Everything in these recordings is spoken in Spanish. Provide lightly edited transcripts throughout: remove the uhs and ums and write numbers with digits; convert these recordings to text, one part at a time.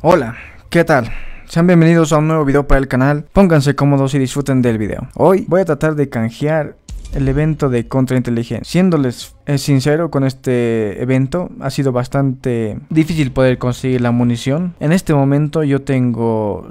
Hola, ¿qué tal? Sean bienvenidos a un nuevo video para el canal. Pónganse cómodos y disfruten del video. Hoy voy a tratar de canjear el evento de contrainteligencia. Siéndoles sincero con este evento, ha sido bastante difícil poder conseguir la munición. En este momento yo tengo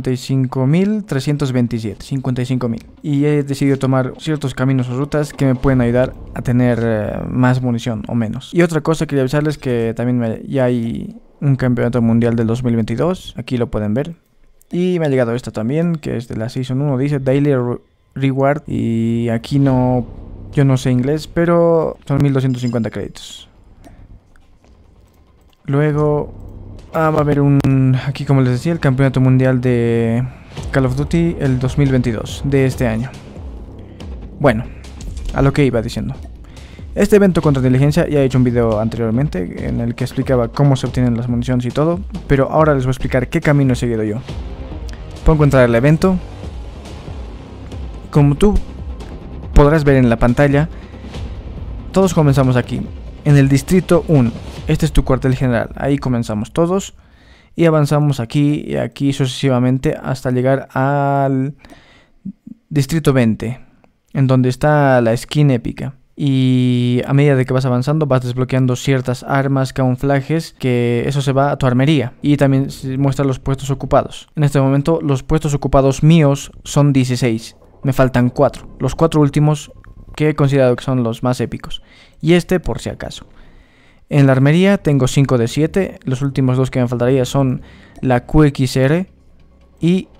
55.327, 55.000. Y he decidido tomar ciertos caminos o rutas que me pueden ayudar a tener más munición o menos. Y otra cosa, quería avisarles que también ya hay un campeonato mundial del 2022. Aquí lo pueden ver. Y me ha llegado esta también, que es de la Season 1. Dice Daily Reward. Y aquí yo no sé inglés, pero son 1250 créditos. Luego va a haber aquí, como les decía, el campeonato mundial de Call of Duty el 2022 de este año. Bueno, a lo que iba diciendo. Este evento contra inteligencia ya he hecho un video anteriormente en el que explicaba cómo se obtienen las municiones y todo, pero ahora les voy a explicar qué camino he seguido yo. Pongo a entrar al evento. Como tú podrás ver en la pantalla, todos comenzamos aquí, en el distrito 1. Este es tu cuartel general, ahí comenzamos todos y avanzamos aquí y aquí sucesivamente hasta llegar al distrito 20, en donde está la skin épica. Y a medida de que vas avanzando vas desbloqueando ciertas armas, camuflajes, que eso se va a tu armería. Y también se muestran los puestos ocupados. En este momento los puestos ocupados míos son 16. Me faltan 4. Los 4 últimos que he considerado que son los más épicos. Y este por si acaso. En la armería tengo 5 de 7. Los últimos 2 que me faltaría son la QXR y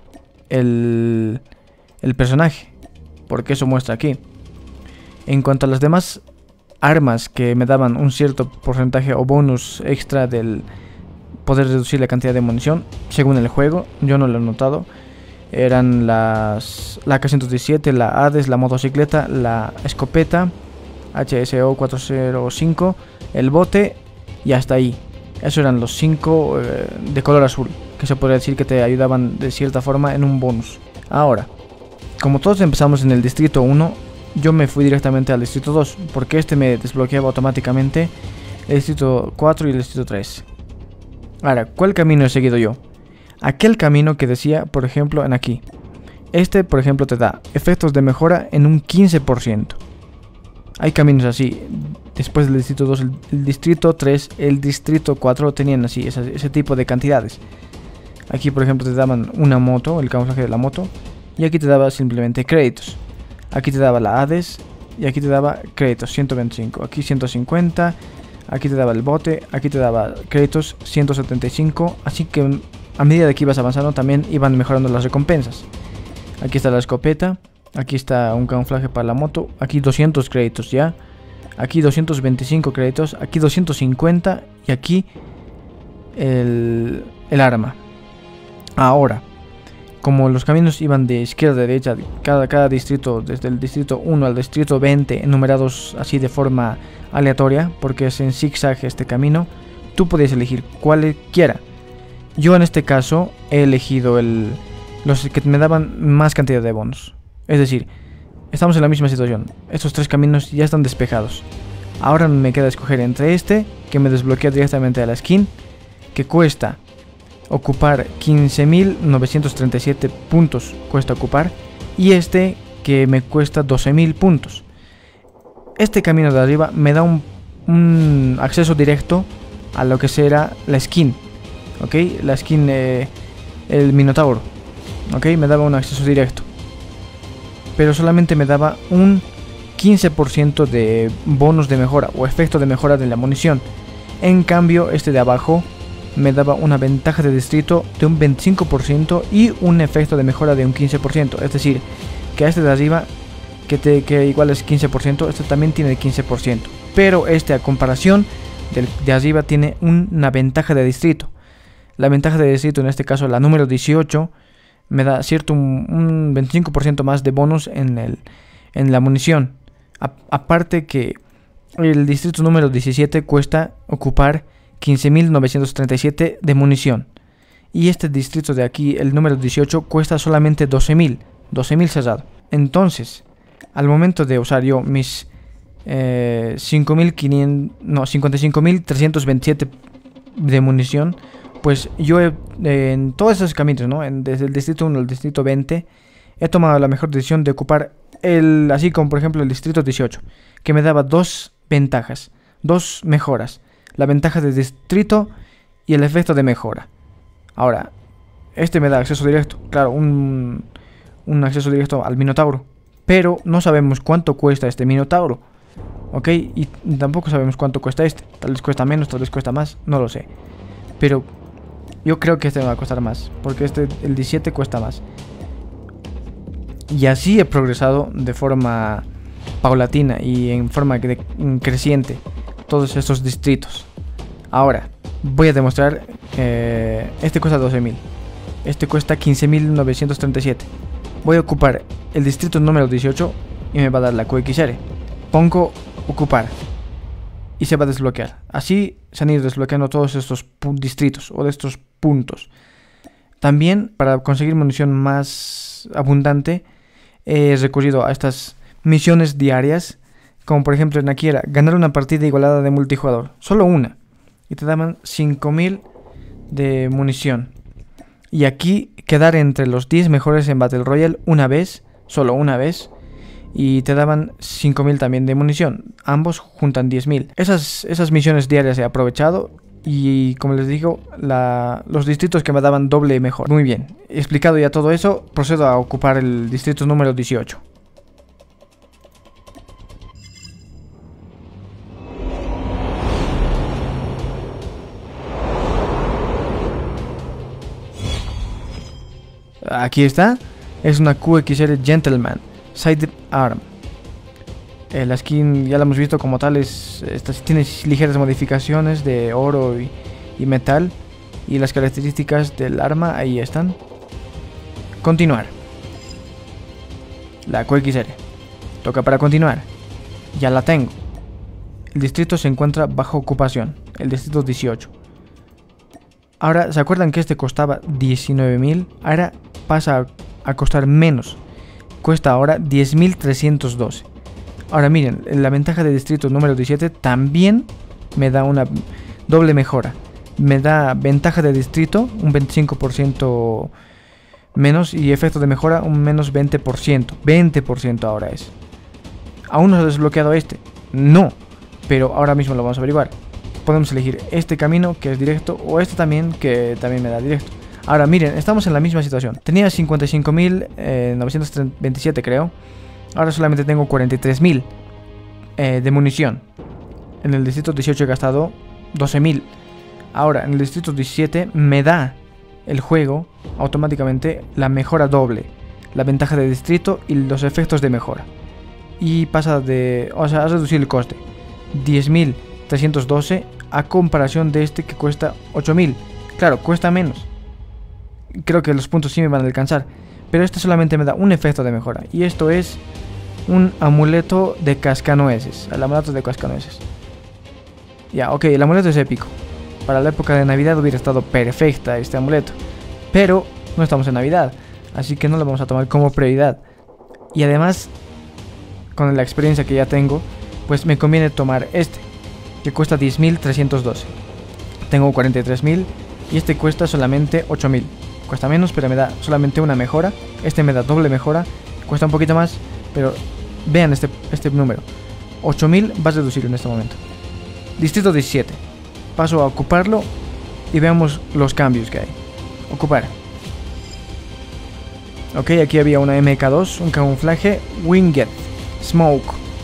el personaje. Porque eso muestra aquí. En cuanto a las demás armas que me daban un cierto porcentaje o bonus extra del poder reducir la cantidad de munición, según el juego, yo no lo he notado, eran la AK-117, la Hades, la motocicleta, la escopeta, HSO 405, el bote y hasta ahí. Esos eran los 5 de color azul, que se podría decir que te ayudaban de cierta forma en un bonus. Ahora, como todos empezamos en el distrito 1, yo me fui directamente al distrito 2, porque este me desbloqueaba automáticamente el distrito 4 y el distrito 3. Ahora, ¿cuál camino he seguido yo? Aquel camino que decía, por ejemplo, en aquí. Este, por ejemplo, te da efectos de mejora en un 15%. Hay caminos así. Después del distrito 2, el distrito 3, el distrito 4 tenían así, ese tipo de cantidades. Aquí, por ejemplo, te daban una moto, el camuflaje de la moto, y aquí te daba simplemente créditos. Aquí te daba la Hades y aquí te daba créditos 125, aquí 150, aquí te daba el bote, aquí te daba créditos 175, así que a medida de que ibas avanzando también iban mejorando las recompensas. Aquí está la escopeta, aquí está un camuflaje para la moto, aquí 200 créditos ya, aquí 225 créditos, aquí 250 y aquí el arma. Ahora, como los caminos iban de izquierda a derecha, cada distrito, desde el distrito 1 al distrito 20, enumerados así de forma aleatoria, porque es en zigzag este camino, tú podías elegir cualquiera. Yo en este caso he elegido los que me daban más cantidad de bonos. Es decir, estamos en la misma situación. Estos 3 caminos ya están despejados. Ahora me queda escoger entre este, que me desbloquea directamente a la skin, que cuesta ocupar 15.937 puntos, cuesta ocupar, y este que me cuesta 12.000 puntos. Este camino de arriba me da un acceso directo a lo que será la skin, ¿ok? La skin, el Minotauro, ¿ok? Me daba un acceso directo, pero solamente me daba un 15% de bonus de mejora o efecto de mejora de la munición. En cambio, este de abajo me daba una ventaja de distrito de un 25% y un efecto de mejora de un 15%. Es decir, que a este de arriba, que igual es 15%, este también tiene el 15%. Pero este, a comparación del de arriba, tiene una ventaja de distrito. La ventaja de distrito, en este caso la número 18, me da un 25% más de bonus en la munición. Aparte que el distrito número 17 cuesta ocupar 15.937 de munición. Y este distrito de aquí, el número 18, cuesta solamente 12.000 cerrado. Entonces, al momento de usar yo mis 55.327 de munición, Pues yo en todos esos caminos, ¿no? Desde el distrito 1 al distrito 20, he tomado la mejor decisión de ocupar así como por ejemplo el distrito 18, que me daba dos ventajas, dos mejoras. La ventaja de distrito y el efecto de mejora. Ahora, este me da acceso directo, claro, un acceso directo al Minotauro. Pero no sabemos cuánto cuesta este Minotauro, ¿ok? Y tampoco sabemos cuánto cuesta este. Tal vez cuesta menos, tal vez cuesta más, no lo sé. Pero yo creo que este me va a costar más, porque el 17 cuesta más. Y así he progresado de forma paulatina y en forma creciente todos estos distritos. Ahora, voy a demostrar, este cuesta 12.000, este cuesta 15.937. Voy a ocupar el distrito número 18 y me va a dar la QXR. Pongo ocupar y se va a desbloquear. Así se han ido desbloqueando todos estos distritos o de estos puntos. También, para conseguir munición más abundante, he recurrido a estas misiones diarias, como por ejemplo en aquí era ganar una partida igualada de multijugador, solo una, y te daban 5.000 de munición. Y aquí quedar entre los 10 mejores en Battle Royale una vez, solo una vez, y te daban 5.000 también de munición. Ambos juntan 10.000. Esas misiones diarias he aprovechado y, como les digo, los distritos que me daban doble mejor. Muy bien, explicado ya todo eso, procedo a ocupar el distrito número 18. Aquí está, es una QXR Gentleman Sidearm. La skin ya la hemos visto como tal, tiene ligeras modificaciones de oro y metal. Y las características del arma ahí están. Continuar. La QXR. Toca para continuar. Ya la tengo. El distrito se encuentra bajo ocupación. El distrito 18. Ahora, ¿se acuerdan que este costaba 19.000? Ahora pasa a costar menos. Cuesta ahora 10.312. Ahora miren, la ventaja de distrito número 17 también me da una doble mejora. Me da ventaja de distrito, un 25% menos, y efecto de mejora, un menos 20%. 20% ahora es. ¿Aún no se ha desbloqueado este? No, pero ahora mismo lo vamos a averiguar. Podemos elegir este camino, que es directo, o este también, que también me da directo. Ahora miren, estamos en la misma situación. Tenía 55.927 creo. Ahora solamente tengo 43.000 de munición. En el distrito 18 he gastado 12.000. Ahora en el distrito 17 me da el juego automáticamente la mejora doble, la ventaja de distrito y los efectos de mejora. Y pasa a reducir el coste 10.312 a comparación de este que cuesta 8.000. Claro, cuesta menos. Creo que los puntos sí me van a alcanzar, pero este solamente me da un efecto de mejora. Y esto es un amuleto de cascanueces. El amuleto de cascanueces. Ya, ok, el amuleto es épico. Para la época de Navidad hubiera estado perfecta este amuleto. Pero no estamos en Navidad, así que no lo vamos a tomar como prioridad. Y además, con la experiencia que ya tengo, pues me conviene tomar este, que cuesta 10.312. Tengo 43.000 y este cuesta solamente 8.000. Cuesta menos, pero me da solamente una mejora. Este me da doble mejora. Cuesta un poquito más, pero vean este número. 8.000 va a reducir en este momento. Distrito 17. Paso a ocuparlo y veamos los cambios que hay. Ocupar. Ok, aquí había una MK2, un camuflaje, Winged, Smoke.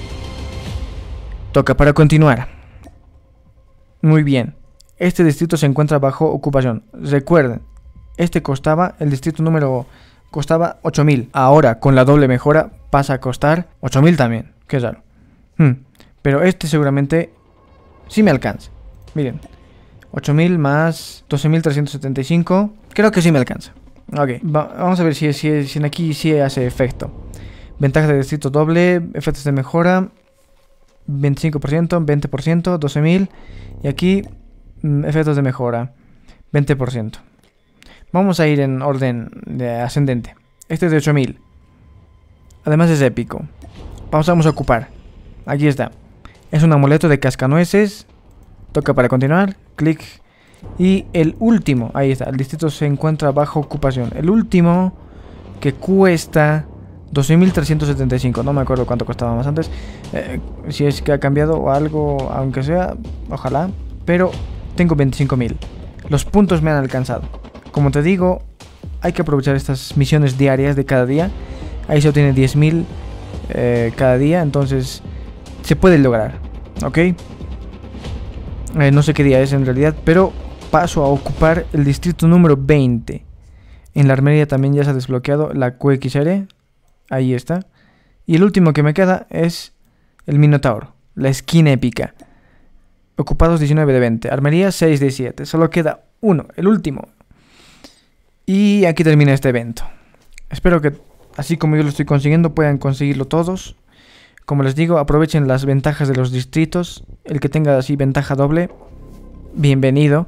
Toca para continuar. Muy bien. Este distrito se encuentra bajo ocupación. Recuerden, el distrito número costaba 8.000. Ahora, con la doble mejora, pasa a costar 8.000 también. Qué raro. Pero este seguramente sí me alcanza. Miren, 8.000 más 12.375. Creo que sí me alcanza. Ok, vamos a ver si en aquí sí hace efecto. Ventaja de distrito doble, efectos de mejora 25%, 20%, 12.000. Y aquí efectos de mejora 20%. Vamos a ir en orden de ascendente. Este es de 8.000. Además es épico. Vamos a ocupar. Aquí está. Es un amuleto de cascanueces. Toca para continuar. Clic. Y el último, ahí está, el distrito se encuentra bajo ocupación. El último que cuesta 12.375, no me acuerdo cuánto costaba más antes. Si es que ha cambiado o algo, aunque sea, ojalá. Pero tengo 25.000. Los puntos me han alcanzado. Como te digo, hay que aprovechar estas misiones diarias de cada día. Ahí se obtiene 10.000 cada día, entonces se puede lograr, ¿ok? No sé qué día es en realidad, pero paso a ocupar el distrito número 20. En la armería también ya se ha desbloqueado la QXR. Ahí está. Y el último que me queda es el Minotauro, la skin épica. Ocupados 19 de 20. Armería 6 de 7. Solo queda uno, el último. Y aquí termina este evento. Espero que, así como yo lo estoy consiguiendo, puedan conseguirlo todos. Como les digo, aprovechen las ventajas de los distritos. El que tenga así ventaja doble, bienvenido.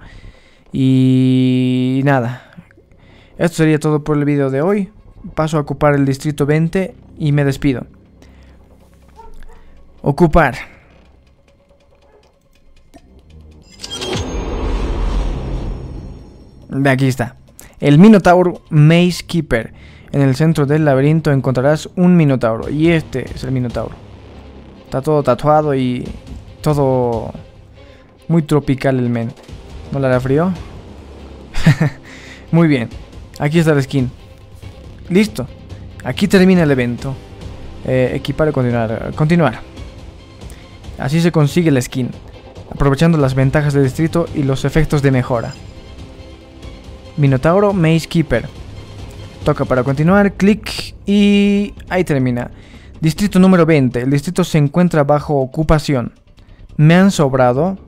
Y nada, esto sería todo por el vídeo de hoy. Paso a ocupar el distrito 20 y me despido. Ocupar. De aquí está. El Minotauro Maze Keeper. En el centro del laberinto encontrarás un Minotauro. Y este es el Minotauro. Está todo tatuado y todo muy tropical el men. ¿No le hará frío? Muy bien. Aquí está la skin. Listo. Aquí termina el evento. Equipar y continuar. Continuar. Así se consigue la skin. Aprovechando las ventajas del distrito y los efectos de mejora. Minotauro Maze Keeper. Toca para continuar. Clic. Y ahí termina. Distrito número 20. El distrito se encuentra bajo ocupación. Me han sobrado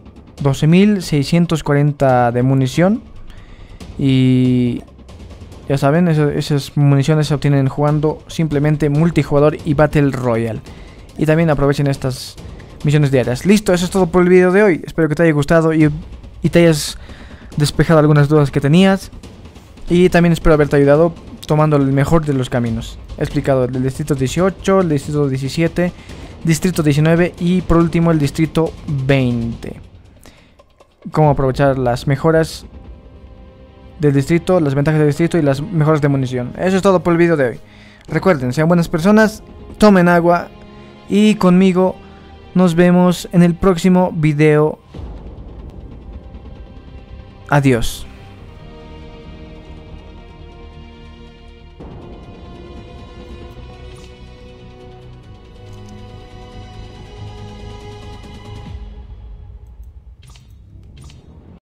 12.640 de munición. Y ya saben, esas municiones se obtienen jugando simplemente multijugador y Battle Royale. Y también aprovechen estas misiones diarias. Listo, eso es todo por el vídeo de hoy. Espero que te haya gustado y te hayas despejado algunas dudas que tenías. Y también espero haberte ayudado tomando el mejor de los caminos. He explicado el distrito 18, el distrito 17, distrito 19 y por último el distrito 20. Cómo aprovechar las mejoras del distrito, las ventajas del distrito y las mejoras de munición. Eso es todo por el vídeo de hoy. Recuerden, sean buenas personas, tomen agua y conmigo nos vemos en el próximo video. Adiós.